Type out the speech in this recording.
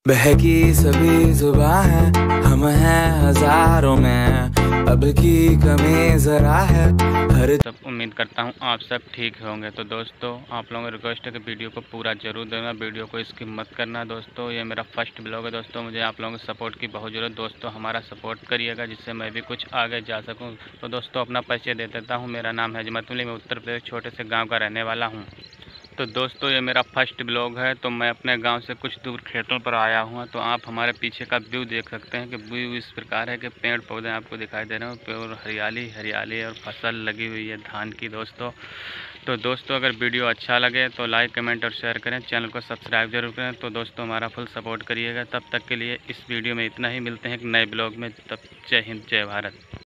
बहकी सभी जुबां है, हम हैं हजारों में, अब की कमी जरा है हर सब। उम्मीद करता हूँ आप सब ठीक होंगे। तो दोस्तों, आप लोगों को रिक्वेस्ट है कि वीडियो को पूरा जरूर देना, वीडियो को स्किप मत करना। दोस्तों, ये मेरा फर्स्ट ब्लॉग है। दोस्तों, मुझे आप लोगों के सपोर्ट की बहुत ज़रूरत। दोस्तों, हमारा सपोर्ट करिएगा जिससे मैं भी कुछ आगे जा सकूँ। तो दोस्तों, अपना परिचय दे देता हूँ। मेरा नाम है अजमत अली, मैं उत्तर प्रदेश छोटे से गाँव का रहने वाला हूँ। तो दोस्तों, ये मेरा फर्स्ट ब्लॉग है। तो मैं अपने गांव से कुछ दूर खेतों पर आया हूँ। तो आप हमारे पीछे का व्यू देख सकते हैं कि व्यू इस प्रकार है कि पेड़ पौधे आपको दिखाई दे रहे हैं और हरियाली हरियाली और फसल लगी हुई है धान की। तो दोस्तों, अगर वीडियो अच्छा लगे तो लाइक कमेंट और शेयर करें, चैनल को सब्सक्राइब जरूर करें। तो दोस्तों, हमारा फुल सपोर्ट करिएगा। तब तक के लिए इस वीडियो में इतना ही। मिलते हैं एक नए ब्लॉग में। तब जय हिंद, जय भारत।